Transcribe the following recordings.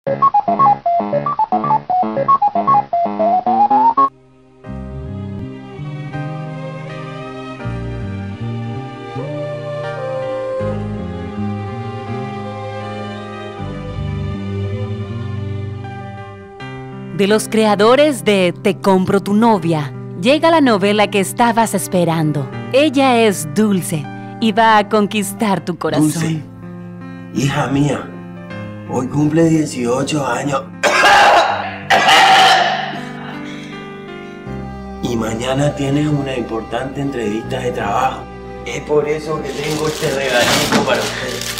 De los creadores de Te compro tu novia, llega la novela que estabas esperando. Ella es Dulce y va a conquistar tu corazón. Dulce, hija mía, hoy cumple 18 años. Y mañana tienes una importante entrevista de trabajo. Es por eso que tengo este regalito para ustedes.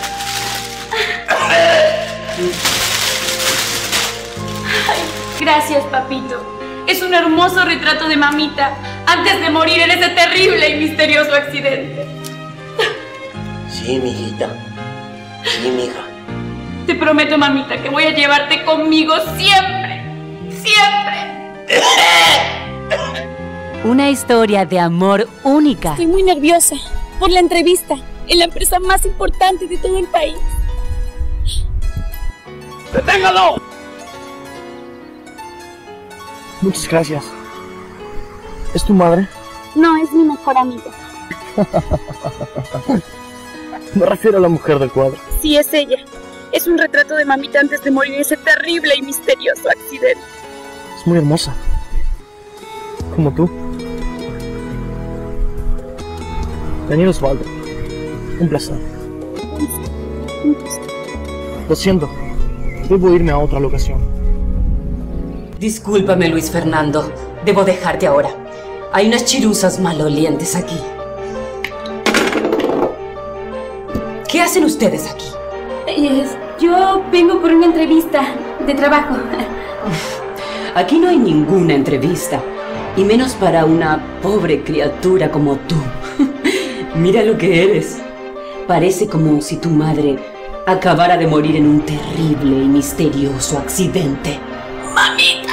Gracias, papito. Es un hermoso retrato de mamita antes de morir en ese terrible y misterioso accidente. Sí, mijita. Sí, mija. Te prometo, mamita, que voy a llevarte conmigo siempre. ¡Siempre! Una historia de amor única. Estoy muy nerviosa por la entrevista en la empresa más importante de todo el país. ¡Deténgalo! Muchas gracias. ¿Es tu madre? No, es mi mejor amiga. Me refiero a la mujer del cuadro. Sí, es ella. Es un retrato de mamita antes de morir en ese terrible y misterioso accidente. Es muy hermosa. Como tú. Daniel Osvaldo. Un placer. Lo siento. Debo irme a otra locación. Discúlpame, Luis Fernando. Debo dejarte ahora. Hay unas chiruzas malolientes aquí. ¿Qué hacen ustedes aquí? Yo vengo por una entrevista de trabajo. Aquí no hay ninguna entrevista. Y menos para una pobre criatura como tú. Mira lo que eres. Parece como si tu madre acabara de morir en un terrible y misterioso accidente. ¡Mamita!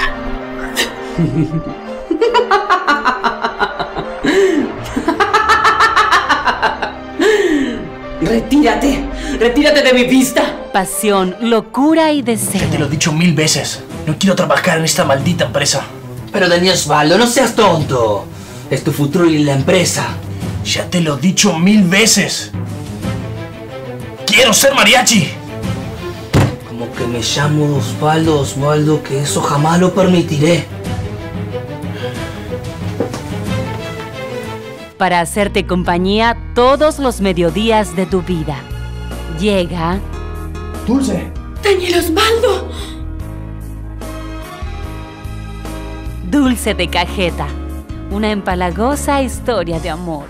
¡Retírate! ¡Retírate de mi vista! Pasión, locura y deseo. Ya te lo he dicho 1000 veces. No quiero trabajar en esta maldita empresa. Pero Daniel Osvaldo, no seas tonto. Es tu futuro y la empresa. Ya te lo he dicho 1000 veces. ¡Quiero ser mariachi! Como que me llamo Osvaldo, que eso jamás lo permitiré. Para hacerte compañía todos los mediodías de tu vida. Llega... ¡Dulce! ¡Daniel Osvaldo! Dulce de Cajeta. Una empalagosa historia de amor.